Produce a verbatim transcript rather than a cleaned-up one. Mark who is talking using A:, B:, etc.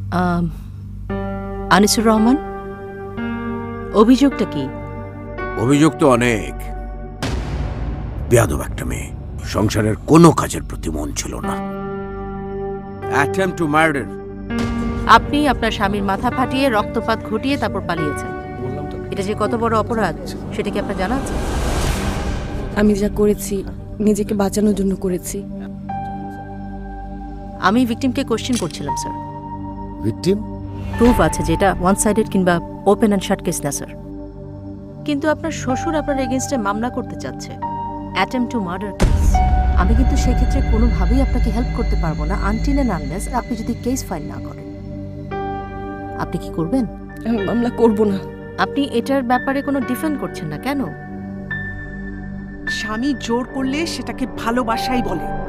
A: আনিসুর রহমান, অভিযোগটা কি?
B: অভিযোগ তো অনেক। বেয়াদব একটা মেয়ে, সংসারের কোনো কাজের প্রতি মন ছিল না। Attempt to murder.
A: আপনি আপনার স্বামীর মাথা ফাটিয়ে রক্তপাত ঘটিয়ে তারপর পালিয়েছেন। এটা যে কত বড় অপরাধ সেটা কি আপনার জানা আছে?
C: আমি যা করেছি নিজেকে বাঁচানোর জন্য করেছি।
A: আমি ভিকটিমকে কোশ্চেন করছিলাম স্যার।
B: ভিকটিম?
A: প্রুফ আছে যেটা ওয়ান সাইডেড কিংবা ওপেন অ্যান্ড শাট কেস না স্যার। কিন্তু আপনার শ্বশুর আপনার এগেনস্টে মামলা করতে চাচ্ছে, অ্যাটেম্পট টু মার্ডার কেস। আমি কিন্তু সেক্ষেত্রে কোনোভাবেই আপনাকে হেল্প করতে পারবো না আনটিল অ্যান্ড আনলেস আপনি যদি কেস ফাইল না করেন। আপনি কি করবেন?
C: আমি মামলা করব না।
A: আপনি এটার ব্যাপারে কোনো ডিফেন্ড করছেন না কেন?
D: স্বামী জোর করলে সেটাকে ভালোবাসাই বলে।